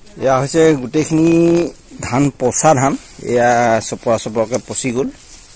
এয়া হৈছে গোটেইখিনি ধান পচা ধান এয়া চপৰাকে পচি গ'ল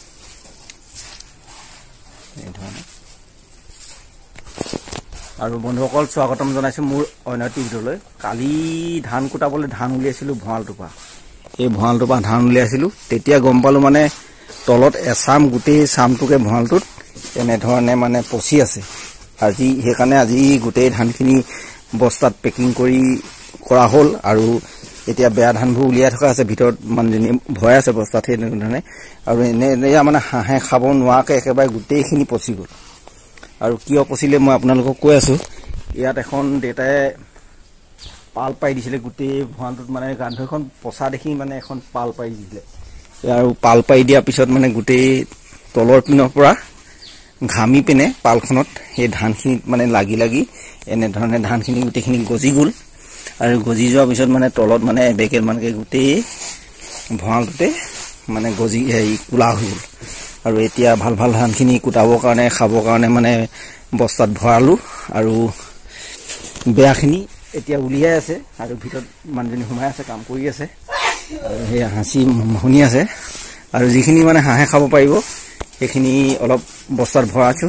আৰু বন্ধুসকল স্বাগতম জনাইছো মোৰ অন্যটি ভিডিঅ'লৈ কালি ধান কুটাবলৈ ধান উলিয়াইছিলো ভঁৰালটোপা এই ভঁৰালটোপা ধান উলিয়াইছিলো তেতিয়া গম পালো মানে তলত এসাম গোটেই সামটোকে ভঁৰালটোত এনে ধৰণে মানে পচি আছে আজি হেকানে আজি গোটেই ধানখিনি বস্তাত পেকিং কৰি কৰা হল আৰু এতিয়া বেয়া ধানবোৰ উলিয়াই থকা আছে ভিতৰত মানে ভয় আছে বস্তাত হেনে ধৰণে আৰু এনে মানে হাঁহে খাব নোৱাকে একেবাৰে গোটেইখিনি পচি গ'ল আৰু কিয় পচিলে মই আপোনালোকক কৈ আছো ইয়াত এখন ডেটাই পাল পাই দিছিলে গোটেই ভঁৰালটোত মানে গান্ধখন পচা দেখি মানে এখন পাল পাই দিলে আৰু পাল পাই দিয়া পিছত মানে গোটেই তলৰ পিনৰ পৰা ঘামি পিনে পালখনত এই ধানখিনি মানে লাগি এনে ধৰণে ধানখিনি গোটেইখিনি গজি গ'ল আৰু গজি যোৱাৰ পিছত মানে তলত মানে বেকেল মানকে গোটেই ভঁৰালটোতে মানে গজি কুলা হৈ গ'ল আৰু এতিয়া ভাল ধানখিনি কুটাবৰ কাৰণে খাবৰ কাৰণে মানে বস্তাত ভৰালো আৰু বেয়াখিনি এতিয়া উলিয়াই আছে আৰু ভিতৰত মানুহজনী সোমাই আছে কাম কৰি আছে আৰু সেই হাঁচি শুনি আছে আৰু যিখিনি মানে হাঁহে খাব পাৰিব সেইখিনি অলপ বস্তাত ভৰাছো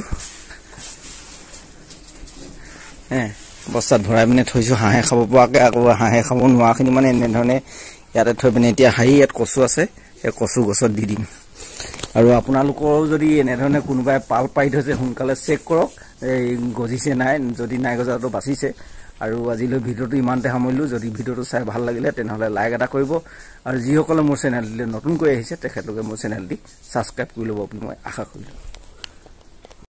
বস্তাত ভৰাই পিনে থৈছো হাঁহে খাব পৰাকে আকৌ হাঁহে খাব নোৱাখিনি মানে এনে ধৰণে ইয়াতে থৈ পিনে এতিয়া ইয়াত কচু আছে এই কচু গছত দি দিম আৰু আপোনালোকৰ যদি এনে ধৰণে কোনোবাই পাল পাই থৈছে সোনকালে চেক কৰক এই গজিছে নাই যদি নাই গজাটো বাচিছে আৰু আজিলৈ ভিডিঅ'টো ইমানতে সামৰিলো যদি ভিডিঅ'টো চাই ভাল লাগিলে তেনেহলে লাইক এটা কৰিব আৰু যিসকলে মোৰ চেনেললৈ নতুনকৈ আহিছে তেখেতলোকে মোৰ চেনেলটি সাবস্ক্ৰাইব কৰি ল'ব বুলি মই আশা কৰিলো।